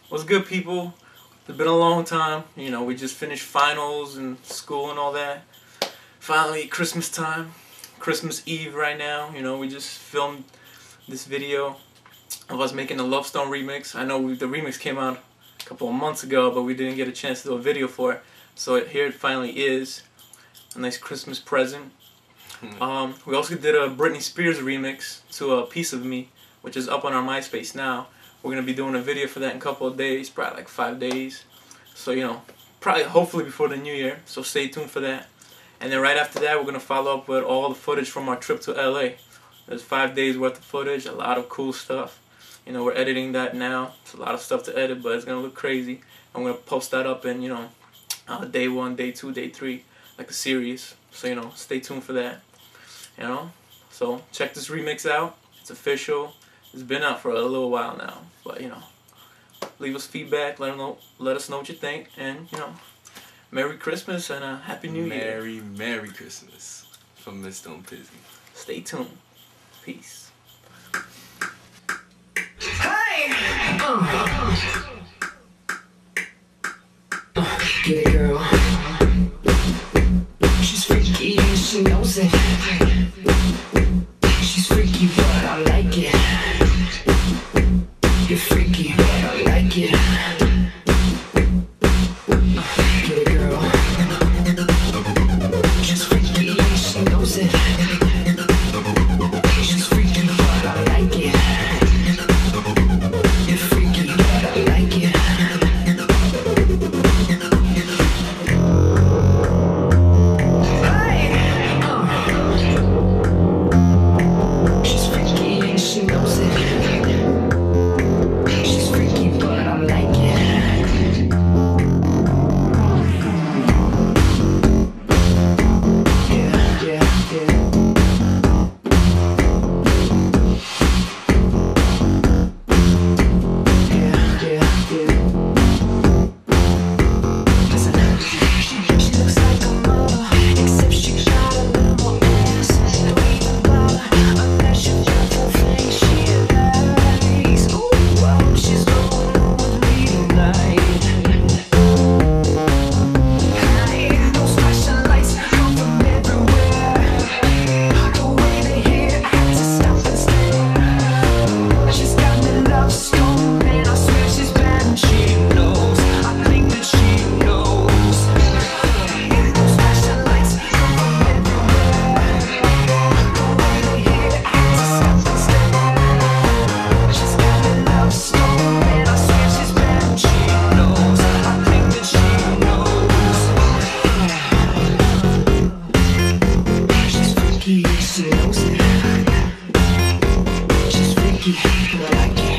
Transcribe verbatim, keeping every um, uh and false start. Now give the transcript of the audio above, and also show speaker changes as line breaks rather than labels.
What's good, people? It's been a long time. You know, we just finished finals and school and all that. Finally, Christmas time. Christmas Eve right now. You know, we just filmed this video of us making the Lovestoned remix. I know we, the remix came out a couple of months ago, but we didn't get a chance to do a video for it. So it, here it finally is. A nice Christmas present. Um, we also did a Britney Spears remix to A Piece of Me, which is up on our MySpace now. We're going to be doing a video for that in a couple of days, probably like five days. So, you know, probably hopefully before the new year, so stay tuned for that. And then right after that, we're going to follow up with all the footage from our trip to L A. There's five days worth of footage, a lot of cool stuff. You know, we're editing that now. It's a lot of stuff to edit, but it's going to look crazy. I'm going to post that up in, you know, uh, day one, day two, day three, like a series. So, you know, stay tuned for that. You know, so check this remix out. It's official. It's been out for a little while now, but you know, leave us feedback. Let us know. Let us know what you think, and you know, Merry Christmas and a Happy New
Merry,
Year.
Merry, Merry Christmas from Mysto Pizzi.
Stay tuned. Peace.
Hey! Uh, get it, girl. She's freaky and she knows it. She's freaky, but I like it. You're freaky, but I like it. Get it, girl. She's freaky and she knows it. She's freaky, but I like it. You're freaky, but I like it. She knows it. She's freaky, but I like it.